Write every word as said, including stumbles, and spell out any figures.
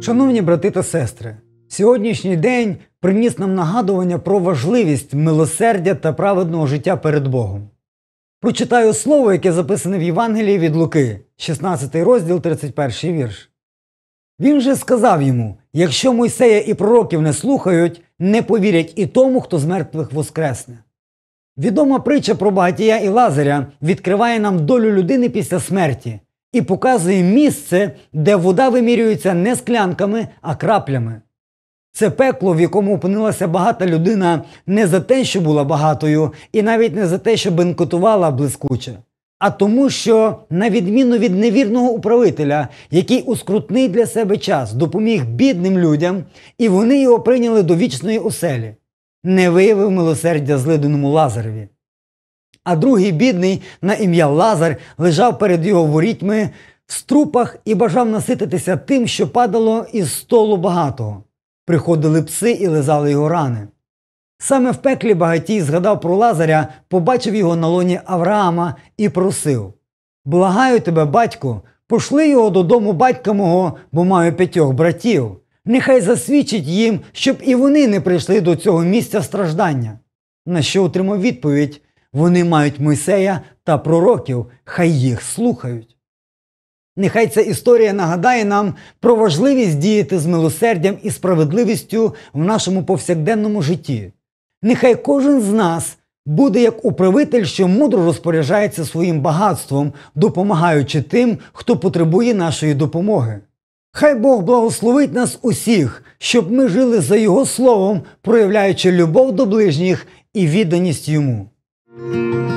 Шановні брати та сестри, сьогоднішній день приніс нам нагадування про важливість милосердя та праведного життя перед Богом. Прочитаю слово, яке записане в Євангелії від Луки, шістнадцятий розділ, тридцять перший вірш. Він же сказав йому: якщо Мойсея і пророків не слухають, не повірять і тому, хто з мертвих воскресне. Відома притча про багатія і Лазаря відкриває нам долю людини після смерті і показує місце, де вода вимірюється не склянками, а краплями. Це пекло, в якому опинилася багата людина не за те, що була багатою, і навіть не за те, що бенкотувала блискуче, а тому, що, на відміну від невірного управителя, який у скрутний для себе час допоміг бідним людям, і вони його прийняли до вічної оселі, не виявив милосердя злиденому Лазареві. А другий бідний на ім'я Лазар лежав перед його ворітьми в струпах і бажав насититися тим, що падало із столу багатого. Приходили пси і лизали його рани. Саме в пеклі багатій згадав про Лазаря, побачив його на лоні Авраама і просив: «Благаю тебе, батьку, пошли його додому батька мого, бо маю п'ятьох братів. Нехай засвідчить їм, щоб і вони не прийшли до цього місця страждання». На що отримав відповідь: «Вони мають Мойсея та пророків, хай їх слухають». Нехай ця історія нагадає нам про важливість діяти з милосердям і справедливістю в нашому повсякденному житті. Нехай кожен з нас буде як управитель, що мудро розпоряджається своїм багатством, допомагаючи тим, хто потребує нашої допомоги. Хай Бог благословить нас усіх, щоб ми жили за Його словом, проявляючи любов до ближніх і відданість Йому.